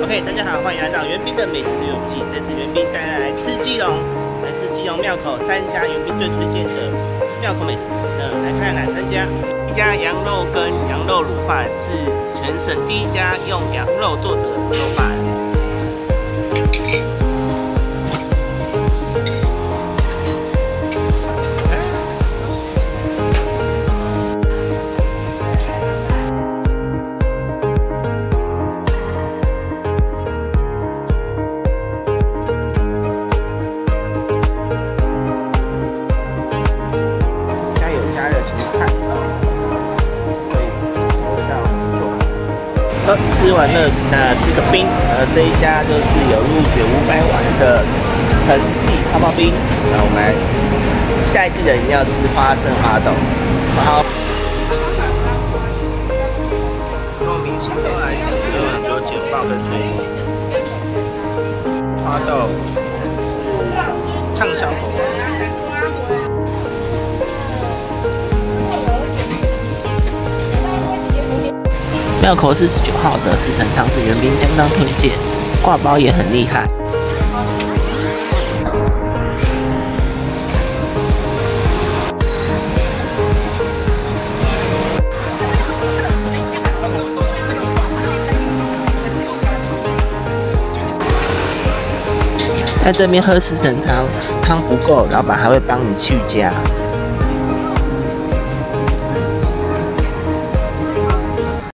OK， 大家好，欢迎来到元彬的美食旅游记。这次元彬带大家来吃基隆，来吃基隆庙口3家元彬最推荐的庙口美食。来看哪3家？一家羊肉羹、羊肉卤饭是全省第1家用羊肉做的卤肉饭。 吃完热食呢，吃个冰。这一家就是有入选500碗的陈记泡泡冰。那我们来下一季的一定要吃花生花豆。好，用明星豆来吃，有很多简报的推。花豆是畅销口味。 庙口49号的四神汤是元彬相当推荐，挂包也很厉害。在这边喝四神汤，汤不够，老板还会帮你去加。